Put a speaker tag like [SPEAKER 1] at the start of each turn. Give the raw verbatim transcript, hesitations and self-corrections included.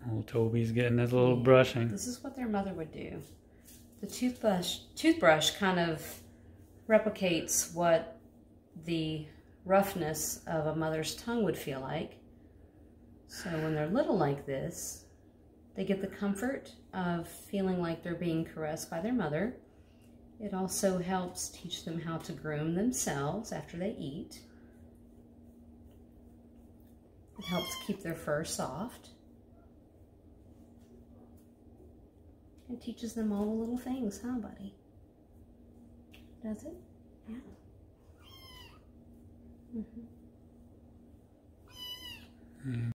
[SPEAKER 1] Old Toby's getting his little yeah, brushing.
[SPEAKER 2] This is what their mother would do. The toothbrush, toothbrush kind of replicates what the roughness of a mother's tongue would feel like. So when they're little like this, they get the comfort of feeling like they're being caressed by their mother. It also helps teach them how to groom themselves after they eat. It helps keep their fur soft. It teaches them all the little things, huh, buddy? Does it? Yeah. Mm-hmm. Mm.